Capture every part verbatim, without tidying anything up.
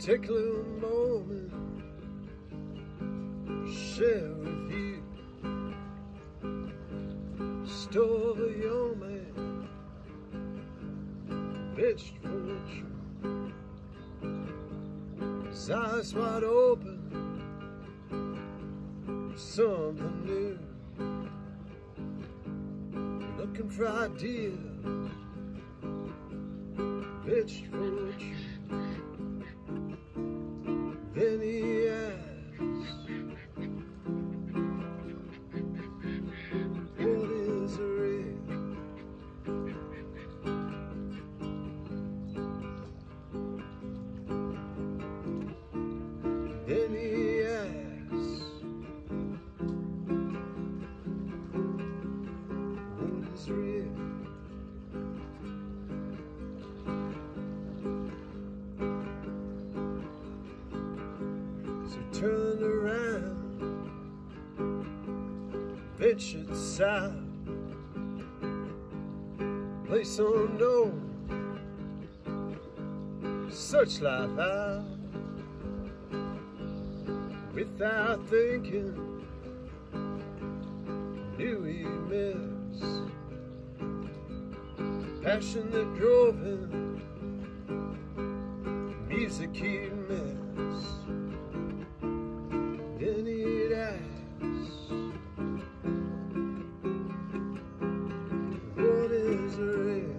particular moment share with you. Stole the young man, bitched for the truth. His eyes wide open, something new. Looking for ideas, bitched for the truth. Then he asked, what is real? Then he asked, what is real? So turned around, ventured south, place unknown, search life out. Without thinking, knew he missed passion that drove him, music he'd missed. Then he'd ask, what is real?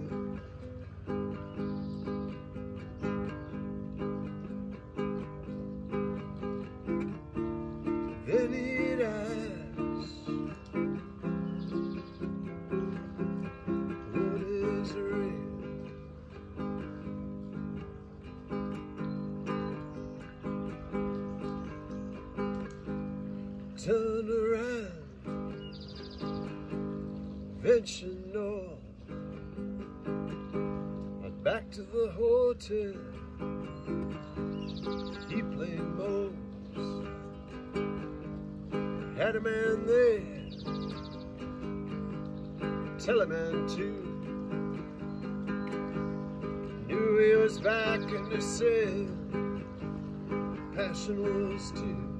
Then he'd ask, what is real? Turned around, ventured north, and back to the hotel. He played Holmes. Had a man there, teleman too. Knew he was back and he said passion was too.